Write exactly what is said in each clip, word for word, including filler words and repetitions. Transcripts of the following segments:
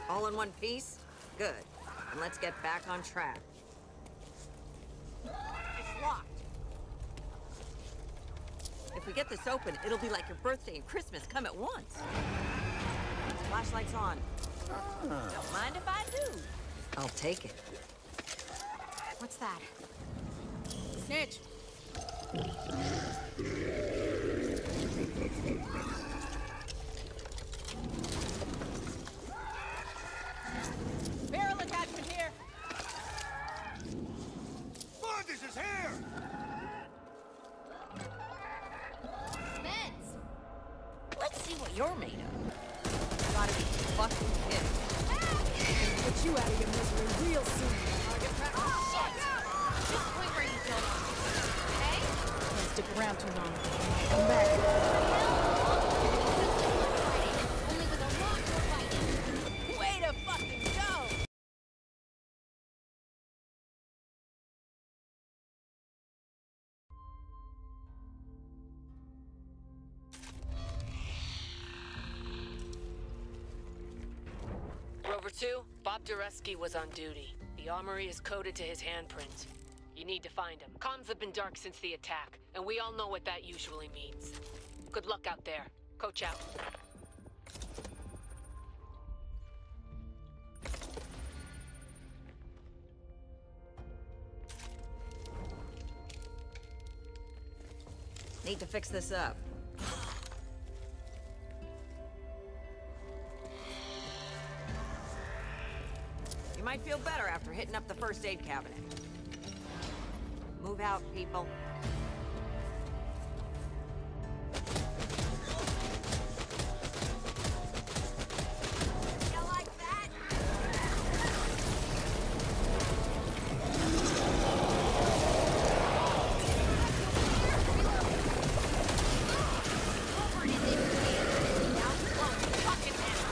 All in one piece? Good. And let's get back on track. It's locked. If we get this open, it'll be like your birthday and Christmas come at once. Flashlight's on. Ah. Don't mind if I do. I'll take it. What's that? Snitch! Barrel attachment here! Bondage is here! Meds! Let's see what you're made of. Gotta be fucking kidding. Get you out of your misery real soon. Target practice. Oh, shit! Just point where you don't want to. Okay? Don't stick around too long. Come back. Only with a rock we're fighting. Way to fucking go! Rover two, Bob Dureski was on duty. The armory is coded to his handprint. You need to find him. Comms have been dark since the attack, and we all know what that usually means. Good luck out there. Coach out. Need to fix this up. You might feel better after hitting up the first aid cabinet. Move out, people. You like that? Over it is in now slow. Fucking hell.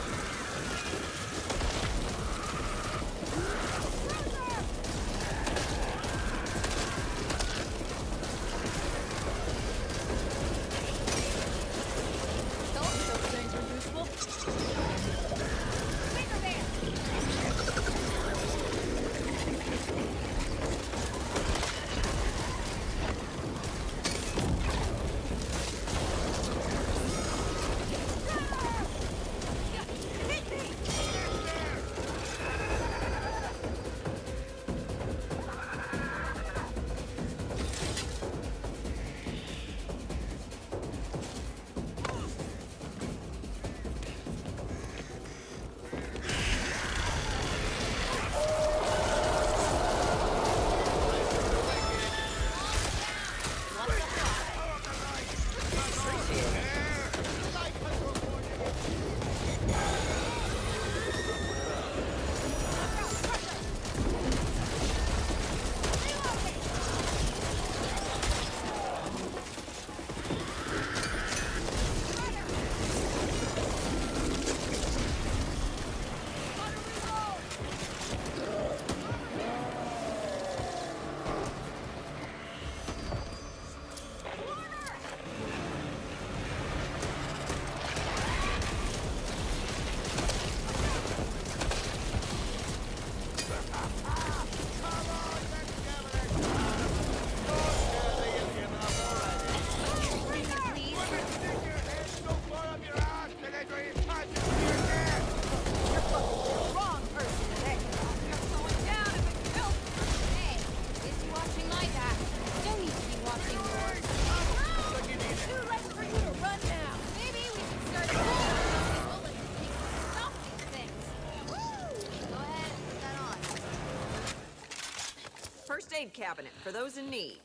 First aid cabinet for those in need.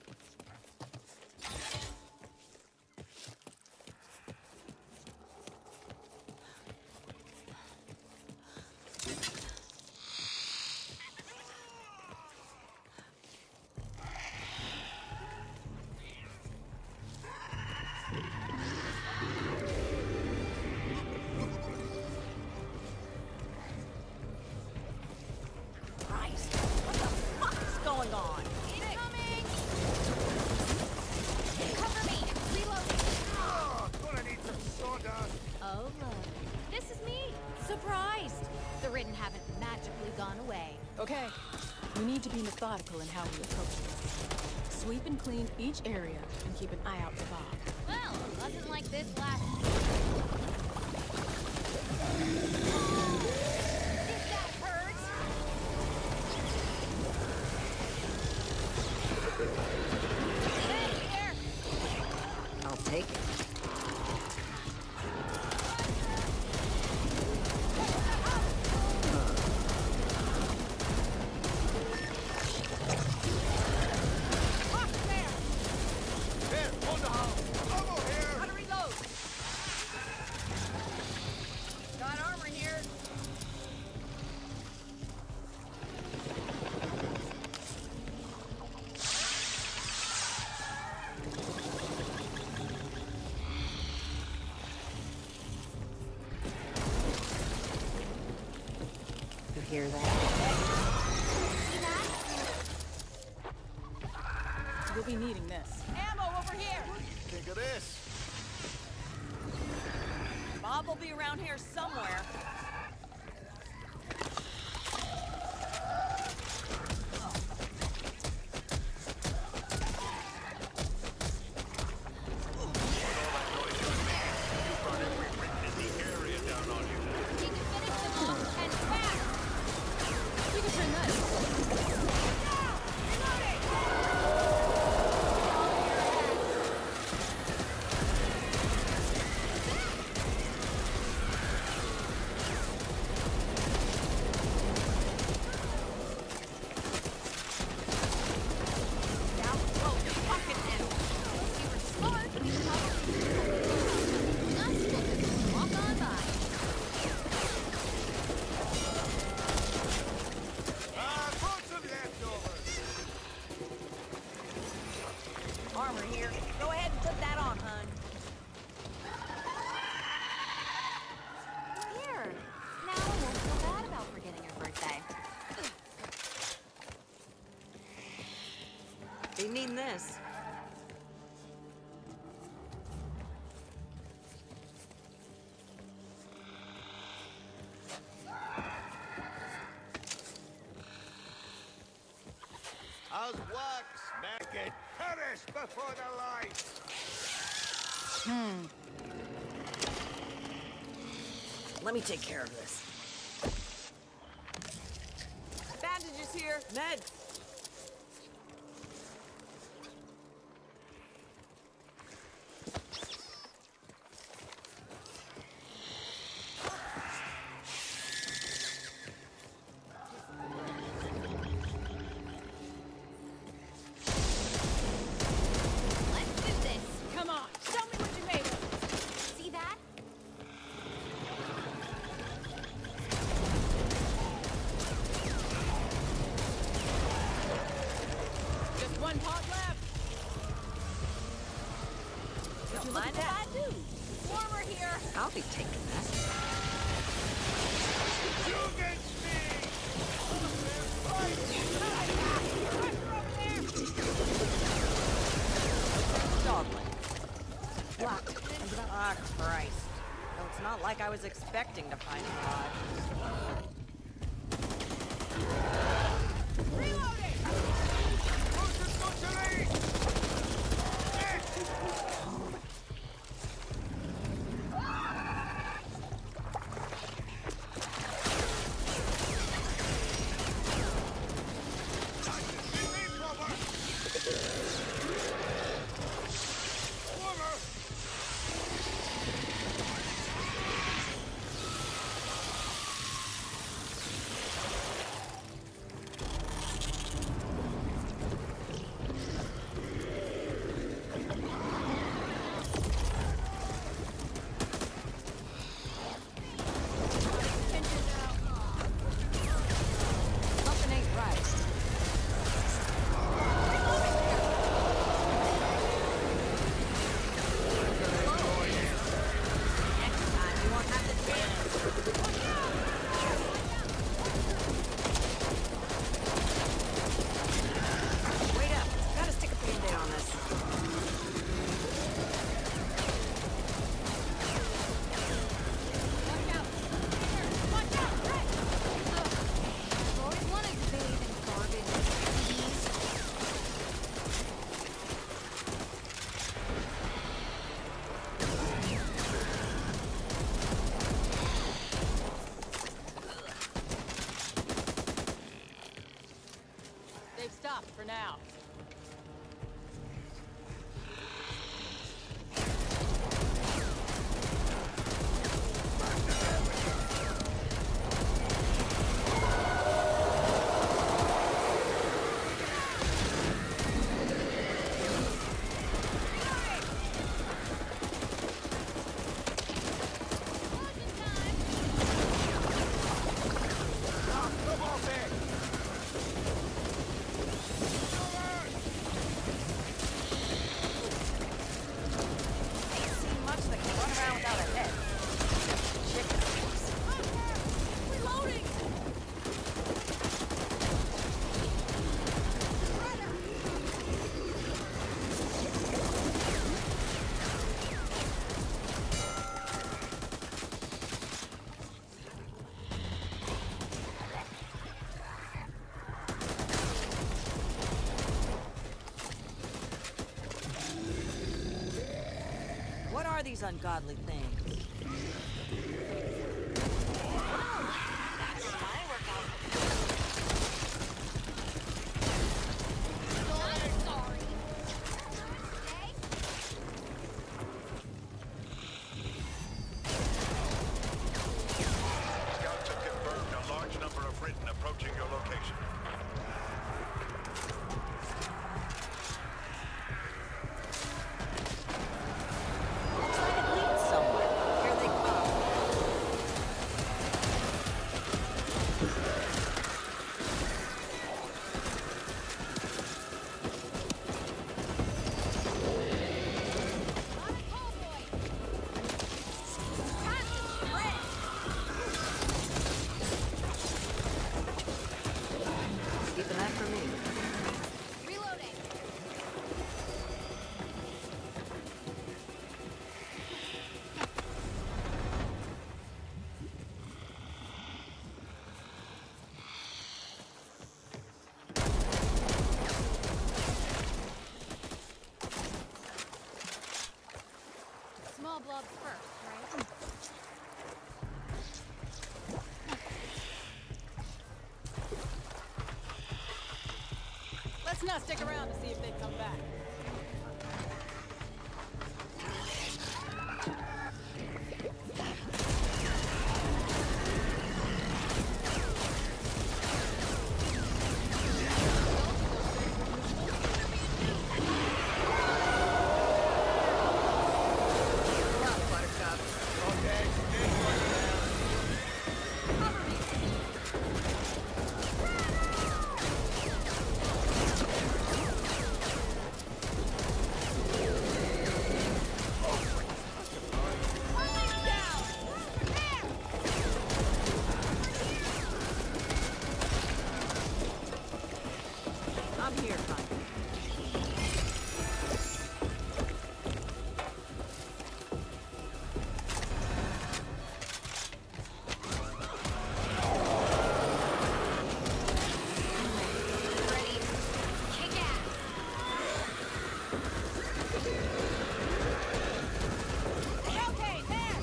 Christ, what the fuck is going on? Incoming! The Ridden haven't magically gone away. Okay, we need to be methodical in how we approach this. Sweep and clean each area and keep an eye out for Bob. Well, it wasn't like this last... Think that hurts? Hey, here! I'll take it. Hear that? See that? We'll be needing this. Ammo over here! Think of this. Bob will be around here somewhere. Need to finish them off and fast! We can turn that. Down close, fucking in. You were smart. Us will just walk on by. Ah, put some leftovers. Armor here. Go ahead and put that on, hun. Here. Now I won't feel bad about forgetting your birthday. Be needing this. How's wax? Make it perish before the light. Let me take care of this. Bandages here. Meds. Let's do this. Come on, show me what you made of. See that? Just one pod left. Don't mind that. Warmer here. I'll be taking that. You get me! Dogleg. Block. Ah, Christ. Though it's not like I was expecting to find a lot. Reloading! Concentrate! now. What are these ungodly things? Scouts have confirmed a large number of Ridden approaching your location. Looks like it leads somewhere. Here they come. Keeping that for me. Reloading. Small blobs first, right? Let's not stick around to see if they come back. I'm here, Connie. Ready. Kick ass. Okay, there.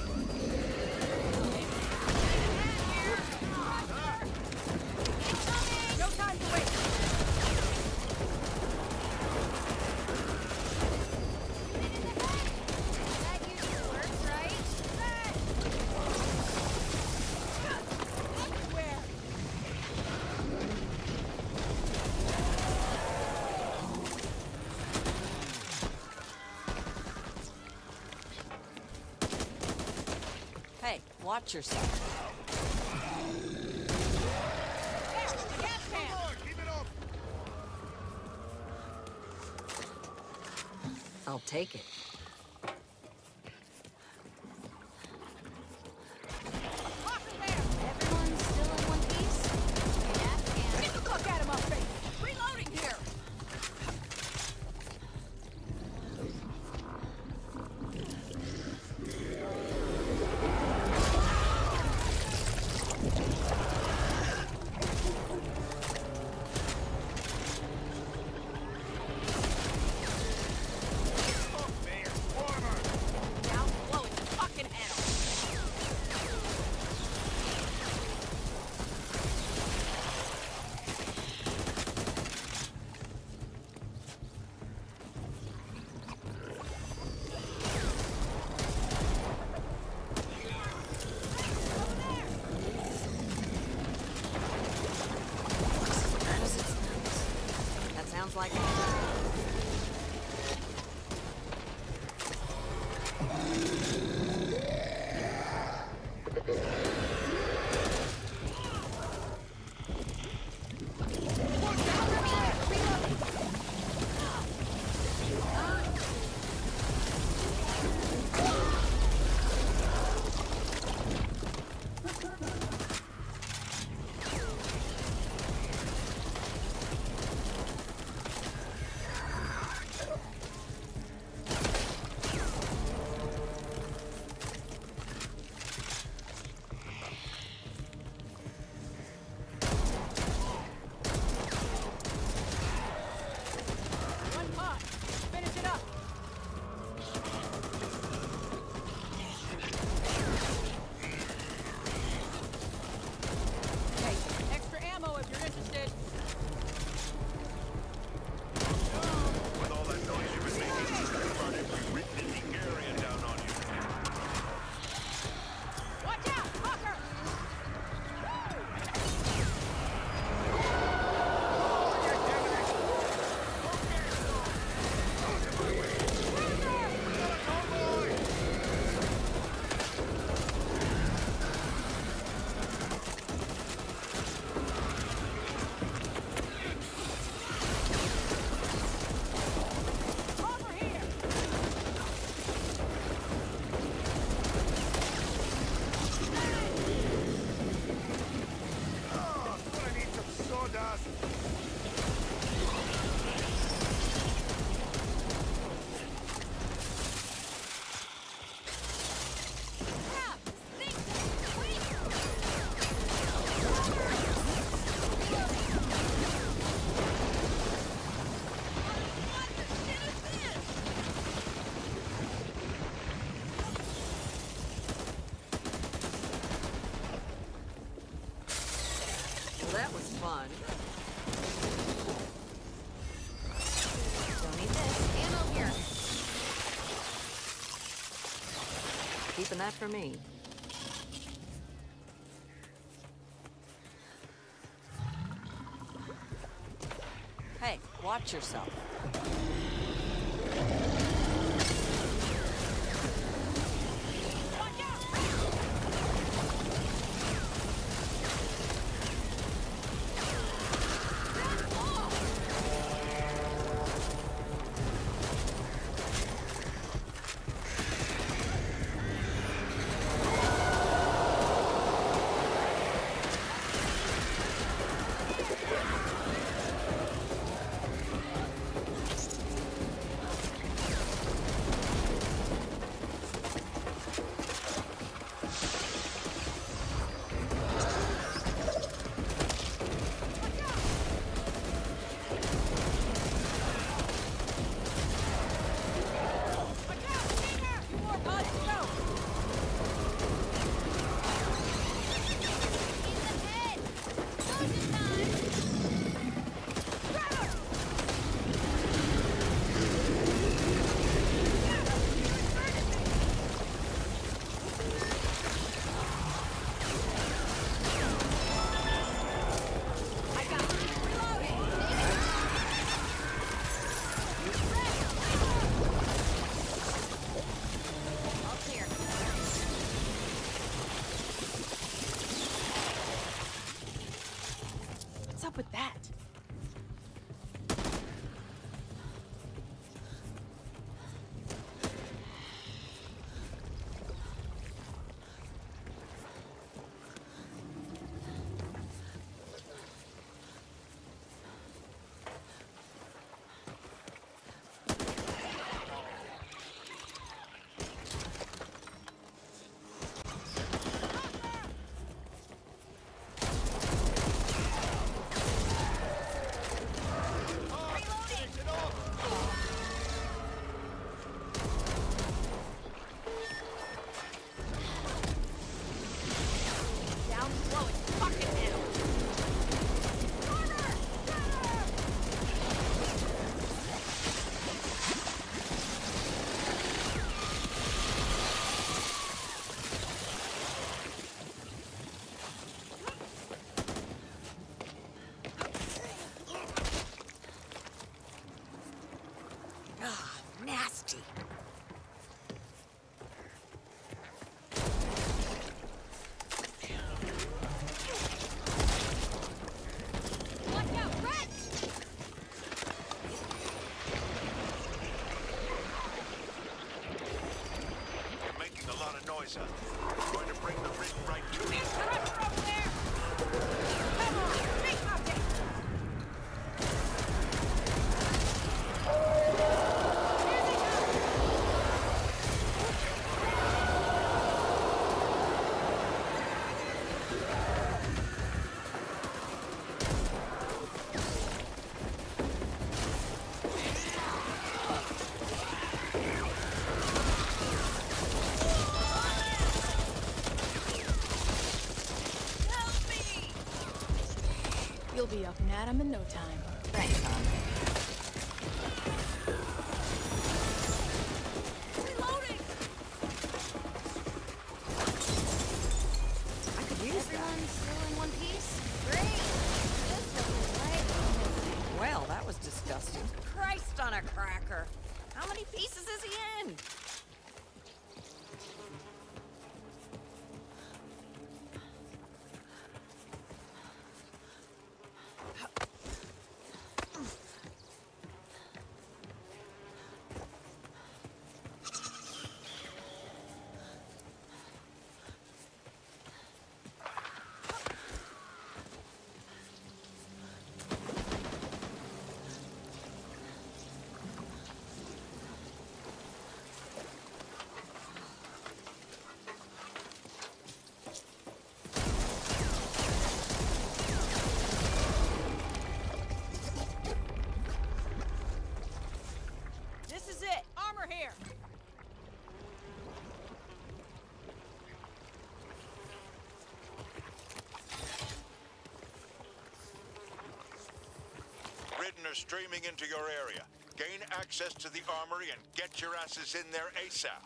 No time to wait. That usually works, right? Where? Hey, watch yourself. Keep it up! I'll take it. Everyone's still in one piece? Yeah, and Get the fuck out of my face! Reloading here! Oh, man. like that was fun. Don't need this. Ammo here. Keeping that for me. Hey, watch yourself. What's up with that? You'll be up and at 'em in no time. Thanks, Tom. Reloading! I could use Everyone still in one piece? Great! This was right. Well, that was disgusting. Christ on a cracker. How many pieces is he in? This is it. Armor here. Ridden are streaming into your area. Gain access to the armory and get your asses in there ASAP.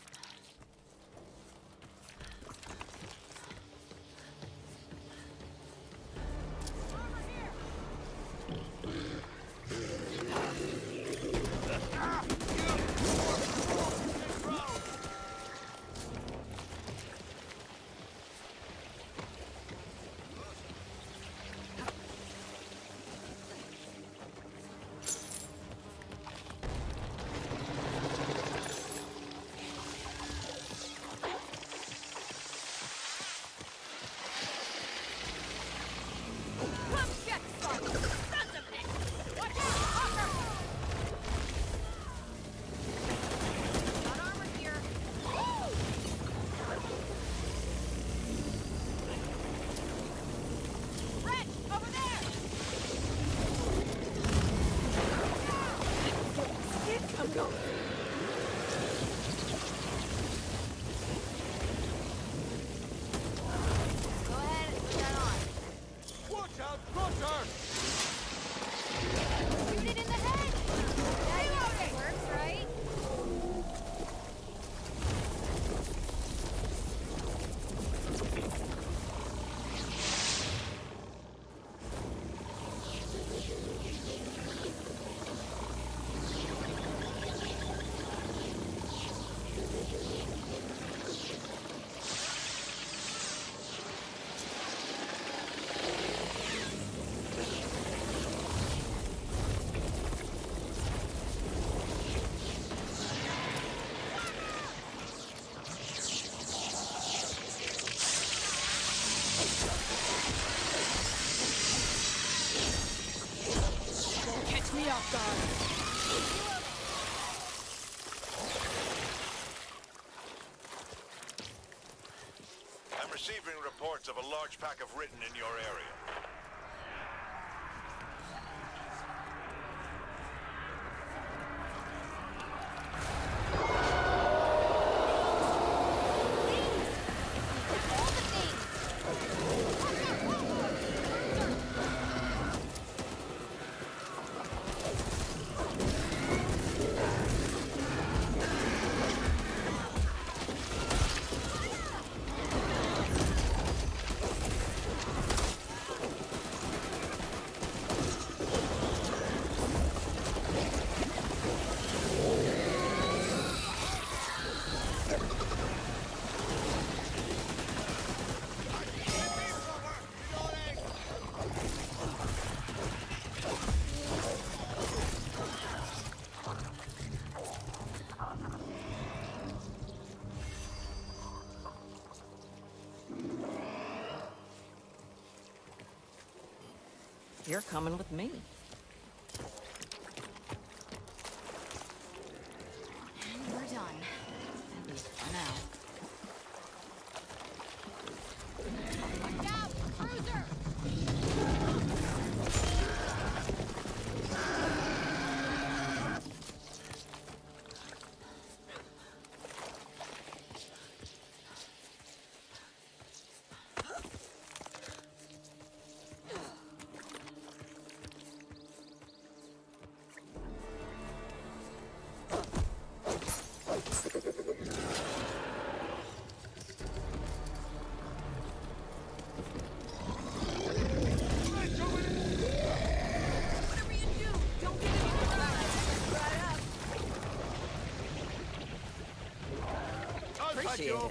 Go ahead and put that on. Watch out, Crusher! Shoot it in the head! That usually works, right? Don't catch me off guard. I'm receiving reports of a large pack of Ridden in your area. All the things! Watch out! You're coming with me. And we're done. At least for now. Watch out! Cruiser! appreciate it.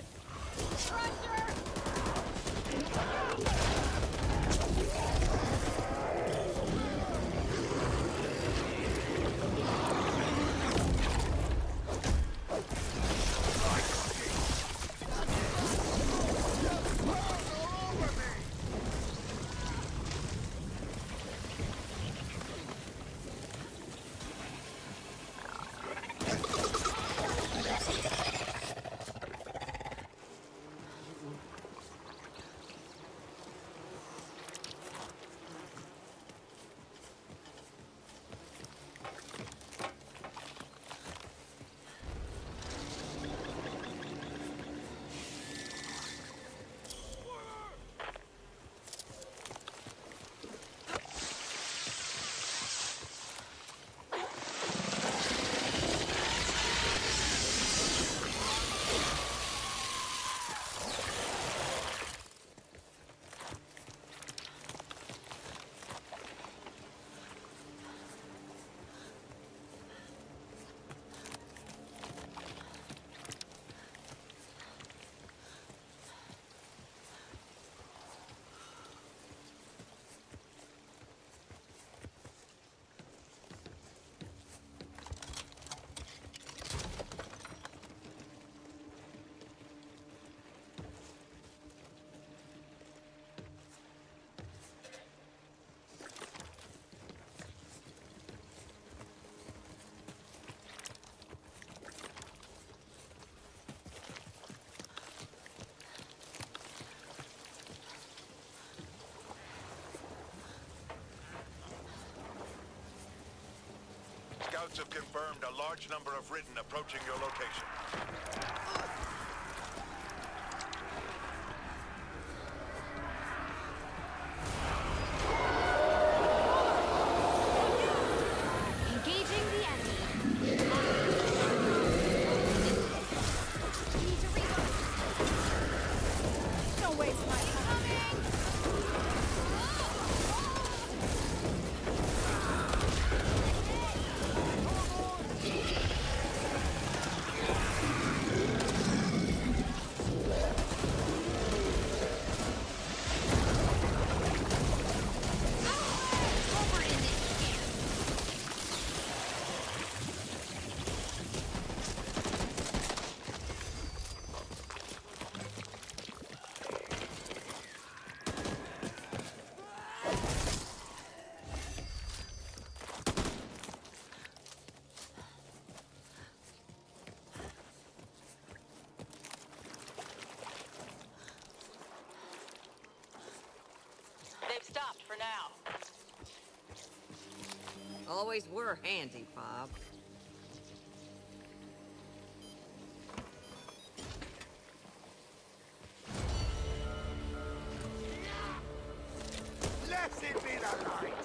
Scouts have confirmed a large number of Ridden approaching your location. Engaging the enemy. Need to reload. Don't waste my time. They've stopped for now. Always were handy, Bob. Blessed be the light!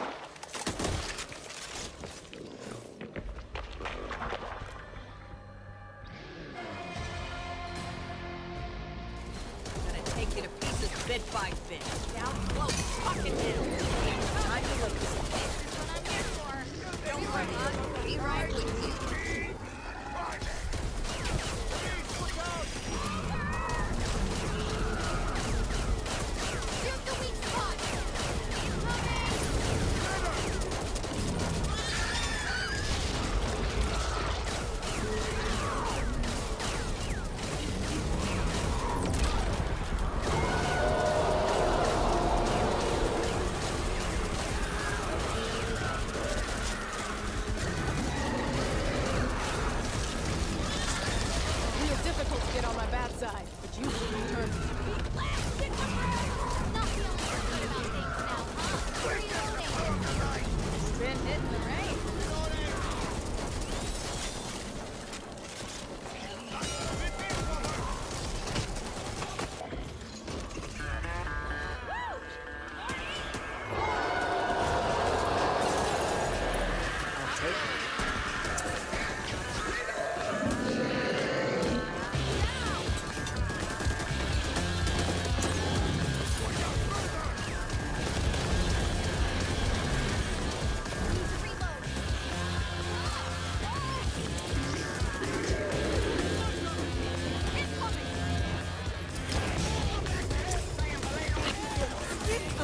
Gonna take you to pieces bit by bit. Down close, fucking down. Time to look this This is what I'm here for. Don't worry, I'll be right with you. Shoot the weak spot.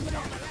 coming on the